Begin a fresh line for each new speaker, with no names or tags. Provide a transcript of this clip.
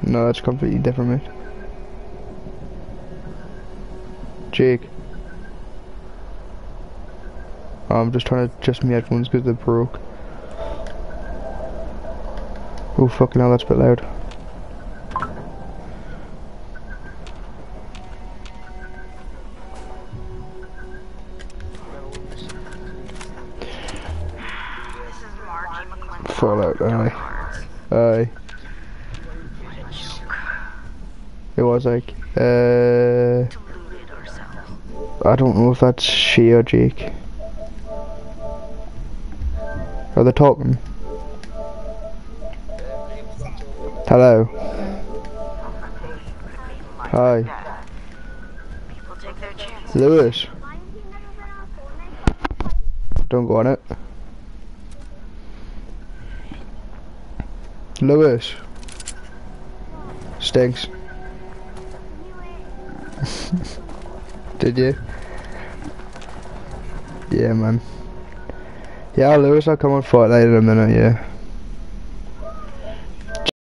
No, that's completely different, mate. Jake. I'm just trying to adjust my headphones because they're broke. Oh fucking hell, that's a bit loud. Fallout, aye. Aye. It was like, I don't know if that's she or Jake. Are they talking? Hello. Hi. Lewis. Don't go on it. Lewis. Stinks. Did you? Yeah, man. Yeah, Lewis, I'll come on Fortnite in a minute, yeah.